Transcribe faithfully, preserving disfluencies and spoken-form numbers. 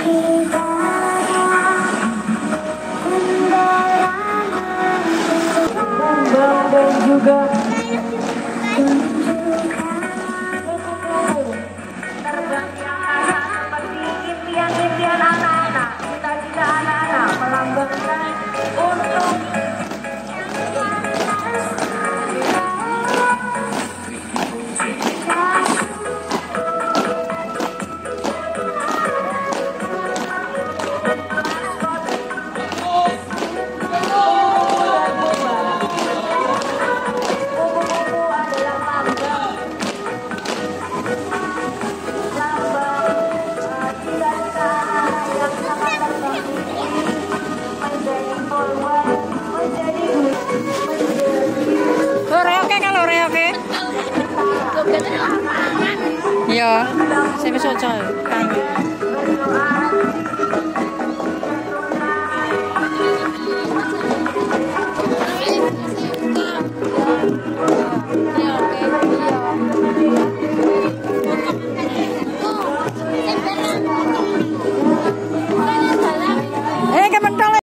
dan juga terbang di angkasa seperti impian-impian anak-anak, cita-cita anak-anak melambangkan untuk Iya, saya besok coy.